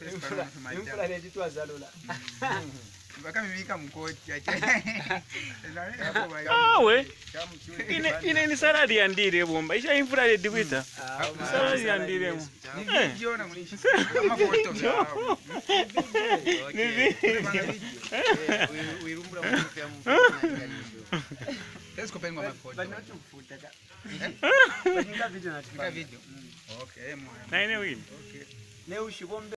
Imfula leti twazalula. Mpaka mimika mkoti acha. Awe. Ine ni saladi ya ndire bomba. Isha imfula leti kuita. Saladi ya ndire mo. Nijiona mlisha. Kama foto yao. Uirumbura mfya mfya. Esko pengo mafoto. Bana tufuta ka. Bana video na video. Okay, mwana. Na ine wini. Okay. Leo ushibombe